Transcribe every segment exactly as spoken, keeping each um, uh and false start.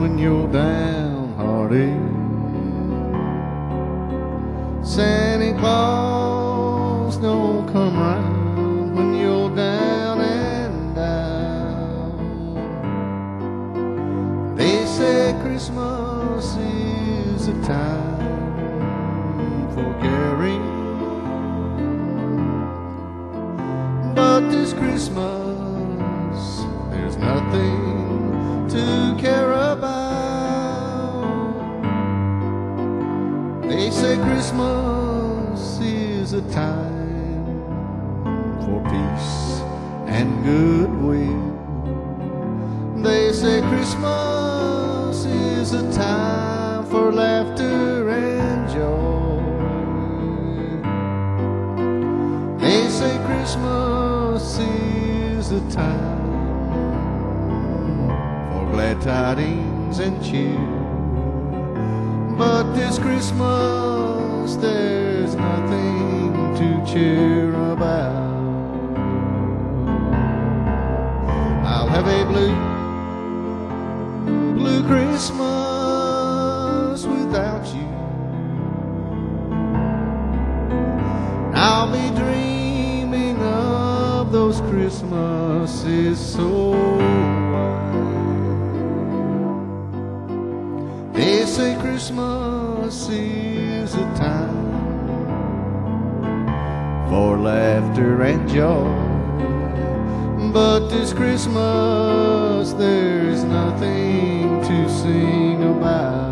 when you're downhearted. Santa Claus don't come round when you're down and out. They say Christmas is a time for caring, but this Christmas there's nothing to care about. They say Christmas is a time for peace and goodwill. They say Christmas is a time for laughter and joy. They say Christmas is a time for glad tidings and cheer. But this Christmas there's nothing to cheer about. I'll have a blue, blue Christmas without you. I'll be dreaming of those Christmases so white. They say Christmas is a time for laughter and joy, but this Christmas there's nothing to sing about.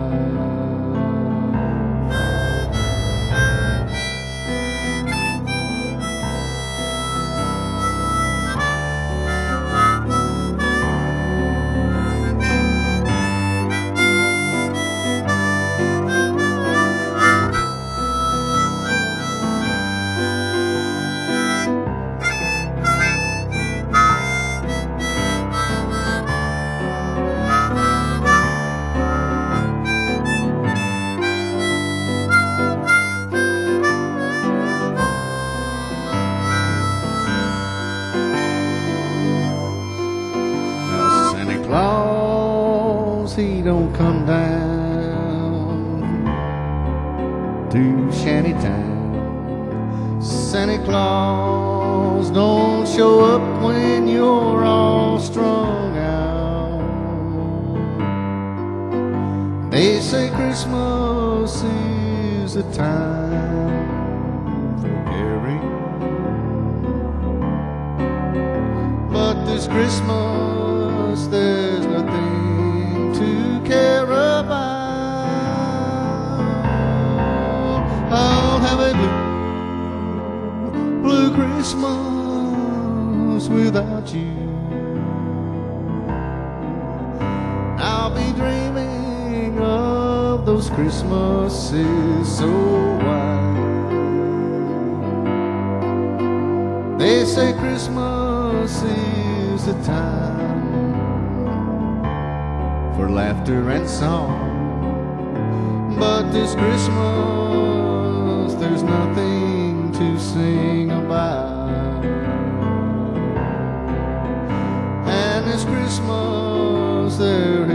He don't come down to Shantytown. Santa Claus don't show up when you're all strung out. They say Christmas is a time for caring, but this Christmas there's nothing to care about. I'll have a blue, blue Christmas without you. I'll be dreaming of those Christmases so white. They say Christmas is a time for laughter and song, but this Christmas there's nothing to sing about. And this Christmas there